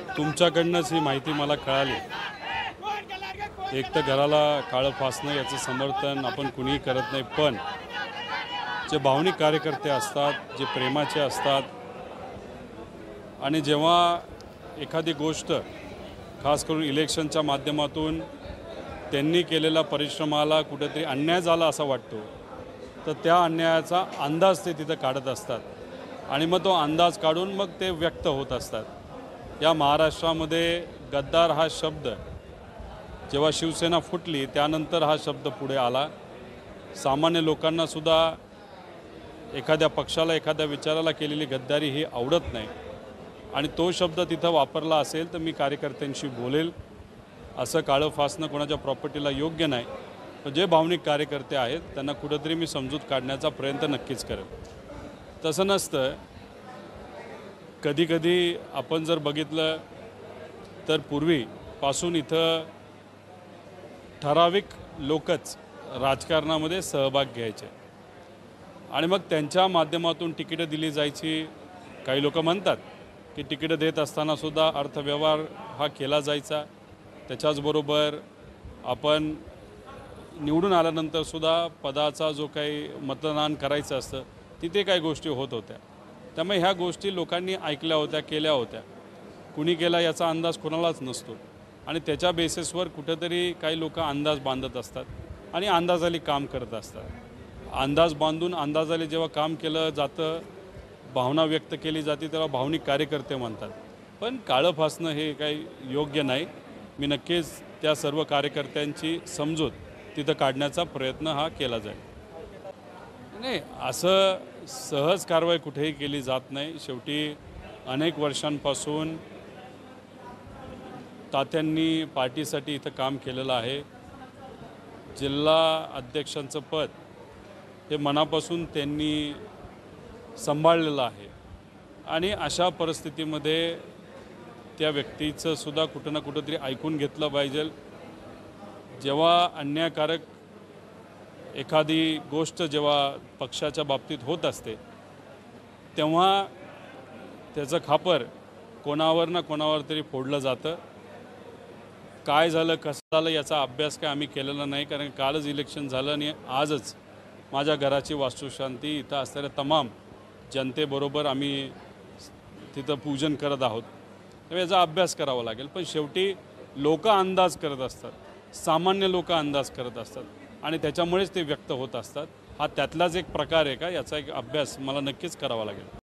तुमच्याकडनंच ही माहिती मला कळाली। एक तर घराला काळं फासणं याचं समर्थन आपण कुणीही करत नाही, पण जे भावनिक कार्यकर्ते असतात, जे प्रेमाचे असतात आणि जेव्हा एखादी गोष्ट खास करून इलेक्शनच्या माध्यमातून त्यांनी केलेल्या परिश्रमाला कुठेतरी अन्याय झाला असं वाटतो, तर त्या अन्यायाचा अंदाज ते तिथं काढत असतात आणि मग तो अंदाज काढून मग ते व्यक्त होत असतात। या महाराष्ट्रामध्ये गद्दार हा शब्द जेव्हा शिवसेना फुटली त्यानंतर हा शब्द पुढे आला। सामान्य लोकांना सुद्धा एखाद्या पक्षाला एखाद्या विचाराला केलेली गद्दारी ही आवडत नाही आणि तो शब्द तिथं वापरला असेल तर मी कार्यकर्त्यांशी बोलेल। असं काळं फासणं कोणाच्या प्रॉपर्टीला योग्य नाही, पण जे भावनिक कार्यकर्ते आहेत त्यांना कुठेतरी मी समजूत काढण्याचा प्रयत्न नक्कीच करेन। तसं नसतं, कधी आपण जर बघितलं तर पूर्वीपासून इथं ठराविक लोकच राजकारणामध्ये सहभाग घ्यायचे आणि मग त्यांच्या माध्यमातून तिकीटं दिली जायची। काही लोक म्हणतात की तिकीटं देत असताना सुद्धा अर्थव्यवहार हा केला जायचा, त्याच्याचबरोबर आपण निवडून आल्यानंतर सुद्धा पदाचा जो काही मतदान करायचं असतं तिथे काही गोष्टी होत होत्या। त्यामुळे ह्या गोष्टी लोकांनी ऐकल्या होत्या, केल्या होत्या। कुणी केला याचा अंदाज कोणालाच नसतो आणि त्याच्या बेसिसवर कुठेतरी काही लोक अंदाज बांधत असतात आणि अंदाजाली काम करत असतात। अंदाज बांधून अंदाजाले जेव्हा काम केलं जातं, भावना व्यक्त केली जाते, तेव्हा भावनिक कार्यकर्ते म्हणतात। पण काळं फासणं हे काही योग्य नाही। मी नक्कीच त्या सर्व कार्यकर्त्यांची समजूत तिथं काढण्याचा प्रयत्न हा केला जाईल। नाही, असं सहज कारवाई कुठेही केली जात नाही। शेवटी अनेक वर्षांपासून तात्यांनी पार्टीसाठी इथं काम केलेलं आहे। जिल्हा अध्यक्षांचं पद हे मनापासून त्यांनी सांभाळलेलं आहे आणि अशा परिस्थितीमध्ये त्या व्यक्तीचं सुद्धा कुठं ना कुठंतरी ऐकून घेतलं पाहिजे। जेव्हा अन्यायकारक एखादी गोष्ट जेव्हा पक्षाच्या बाबतीत होत असते तेव्हा त्याचं खापर कोणावर ना कोणावर तरी फोडलं जातं। काय झालं, कसं झालं याचा अभ्यास काय आम्ही केलेला नाही, कारण कालच इलेक्शन झालं आणि आजच माझ्या घराची वास्तुशांती इथं असणाऱ्या तमाम जनतेबरोबर आम्ही तिथं पूजन करत आहोत। तर याचा अभ्यास करावा लागेल। पण शेवटी लोक अंदाज करत असतात, सामान्य लोक अंदाज करत असतात आणि त्याच्यामुळेच ते व्यक्त होत असतात। हा त्यातलाच एक प्रकार आहे का याचा एक अभ्यास मला नक्कीच करावा लागेल।